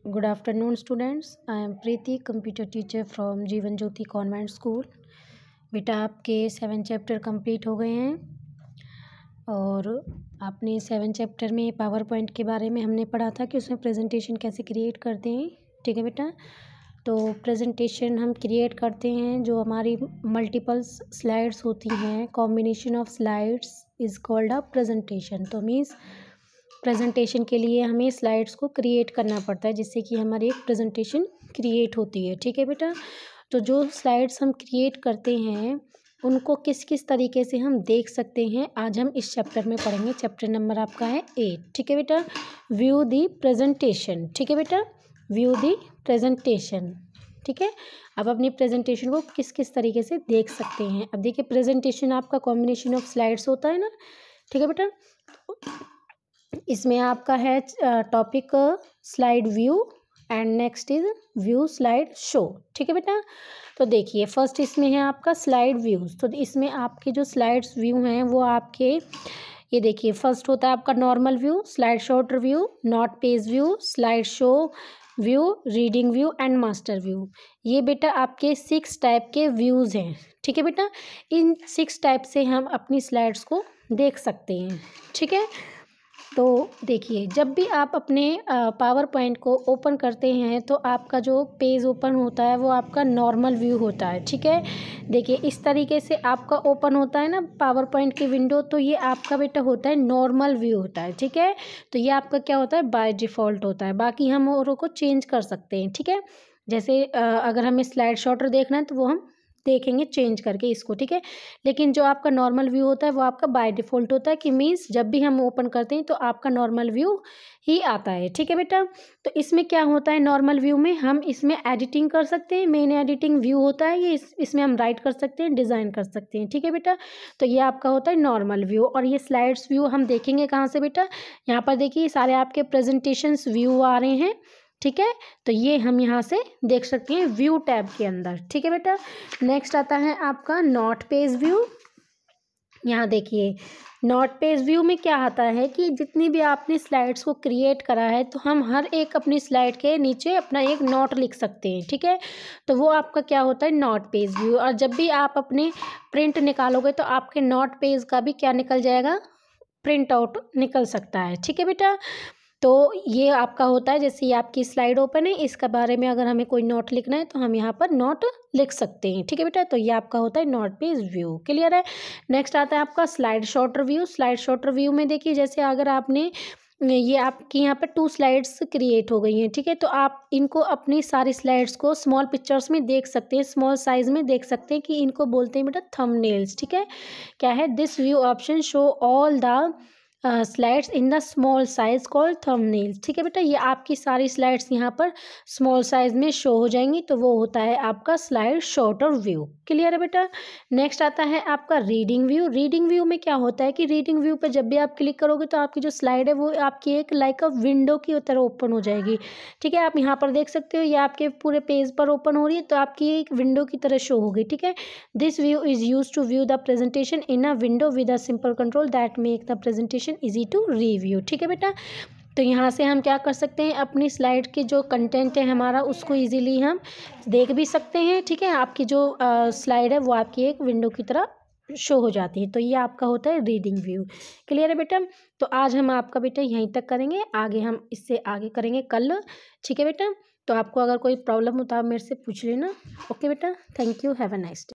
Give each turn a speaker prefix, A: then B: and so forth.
A: Good afternoon, students. I am Preeti, computer teacher from Jeevan Jyoti convent school. बेटा आपके 7 chapter complete हो गए हैं और आपने 7 चैप्टर में पावर पॉइंट के बारे में हमने पढ़ा था कि उसमें प्रेजेंटेशन कैसे क्रिएट करते हैं। ठीक है बेटा, तो प्रेजेंटेशन हम क्रिएट करते हैं जो हमारी मल्टीपल स्लाइड्स होती हैं। Combination of slides is called a presentation. तो मीन्स प्रेजेंटेशन के लिए हमें स्लाइड्स को क्रिएट करना पड़ता है जिससे कि हमारी एक प्रेजेंटेशन क्रिएट होती है। ठीक है बेटा, तो जो स्लाइड्स हम क्रिएट करते हैं उनको किस किस तरीके से हम देख सकते हैं आज हम इस चैप्टर में पढ़ेंगे। चैप्टर नंबर आपका है 8। ठीक है बेटा, व्यू दी प्रेजेंटेशन। ठीक है बेटा, व्यू दी प्रेजेंटेशन। ठीक है, अब अपनी प्रेजेंटेशन को किस किस तरीके से देख सकते हैं। अब देखिए, प्रेजेंटेशन आपका कॉम्बिनेशन ऑफ स्लाइड्स होता है ना। ठीक है बेटा, इसमें आपका है topic slide view and next is view slide show. ठीक है बेटा, तो देखिए फर्स्ट इसमें है आपका स्लाइड व्यूज। तो इसमें आपके जो स्लाइड्स व्यू हैं वो आपके ये देखिए, फर्स्ट होता है आपका normal view, slide shot view, note page view, slide show view, reading view and master view. ये बेटा आपके 6 टाइप के व्यूज़ हैं। ठीक है बेटा, इन 6 टाइप से हम अपनी स्लाइड्स को देख सकते हैं। ठीक है, तो देखिए जब भी आप अपने पावर पॉइंट को ओपन करते हैं तो आपका जो पेज ओपन होता है वो आपका नॉर्मल व्यू होता है। ठीक है, देखिए इस तरीके से आपका ओपन होता है ना पावर पॉइंट की विंडो, तो ये आपका बेटा होता है नॉर्मल व्यू होता है। ठीक है, तो ये आपका क्या होता है, बाय डिफ़ॉल्ट होता है। बाकी हम औरों को चेंज कर सकते हैं। ठीक है, जैसे अगर हमें स्लाइड शॉटर देखना है तो वो हम देखेंगे चेंज करके इसको। ठीक है, लेकिन जो आपका नॉर्मल व्यू होता है वो आपका बाय डिफ़ॉल्ट होता है कि मीन्स जब भी हम ओपन करते हैं तो आपका नॉर्मल व्यू ही आता है। ठीक है बेटा, तो इसमें क्या होता है, नॉर्मल व्यू में हम इसमें एडिटिंग कर सकते हैं। मेन एडिटिंग व्यू होता है ये, इसमें हम राइट कर सकते हैं, डिज़ाइन कर सकते हैं। ठीक है बेटा, तो ये आपका होता है नॉर्मल व्यू। और ये स्लाइड्स व्यू हम देखेंगे कहाँ से बेटा, यहाँ पर देखिए सारे आपके प्रेजेंटेशंस व्यू आ रहे हैं। ठीक है, तो ये हम यहाँ से देख सकते हैं व्यू टैब के अंदर। ठीक है बेटा, नेक्स्ट आता है आपका नोट पेज व्यू। यहाँ देखिए नोट पेज व्यू में क्या आता है कि जितनी भी आपने स्लाइड्स को क्रिएट करा है तो हम हर एक अपनी स्लाइड के नीचे अपना एक नोट लिख सकते हैं। ठीक है, तो वो आपका क्या होता है, नोट पेज व्यू। और जब भी आप अपने प्रिंट निकालोगे तो आपके नोट पेज का भी क्या निकल जाएगा, प्रिंट आउट निकल सकता है। ठीक है बेटा, तो ये आपका होता है, जैसे ये आपकी स्लाइड ओपन है, इसके बारे में अगर हमें कोई नोट लिखना है तो हम यहाँ पर नोट लिख सकते हैं। ठीक है बेटा, तो ये आपका होता है नोट पेज व्यू। क्लियर है। नेक्स्ट आता है आपका slide sorter view. Slide sorter view में देखिए, जैसे अगर आपने ये आपकी यहाँ पर 2 स्लाइड्स क्रिएट हो गई हैं। ठीक है, तो आप इनको अपनी सारी स्लाइड्स को स्मॉल पिक्चर्स में देख सकते हैं, स्मॉल साइज में देख सकते हैं कि इनको बोलते हैं बेटा थंबनेल्स। ठीक है, क्या है, this view option show all the slides in the small size called thumbnails. ठीक है बेटा, ये आपकी सारी स्लाइड्स यहाँ पर स्मॉल साइज में शो हो जाएंगी, तो वो होता है आपका स्लाइड शॉर्टर व्यू। क्लियर है बेटा। नेक्स्ट आता है आपका रीडिंग व्यू। रीडिंग व्यू में क्या होता है कि रीडिंग व्यू पर जब भी आप क्लिक करोगे तो आपकी जो स्लाइड है वो आपकी एक लाइक अ विंडो की तरह ओपन हो जाएगी। ठीक है, आप यहाँ पर देख सकते हो ये आपके पूरे पेज पर ओपन हो रही है, तो आपकी एक विंडो की तरह शो होगी। ठीक है, this view is use to view the presentation in a window with a simple control that make the presentation easy to review. ठीक है बेटा, तो यहाँ से हम क्या कर सकते हैं, अपनी स्लाइड के जो कंटेंट है हमारा उसको इजीली हम देख भी सकते हैं। ठीक है, आपकी जो स्लाइड है वो आपकी एक विंडो की तरह शो हो जाती है, तो ये आपका होता है रीडिंग व्यू। क्लियर है बेटा, तो आज हम आपका बेटा यहीं तक करेंगे, आगे हम इससे आगे करेंगे कल। ठीक है बेटा, तो आपको अगर कोई प्रॉब्लम होता है मेरे से पूछ लेना। ओके बेटा, thank you, have a nice day.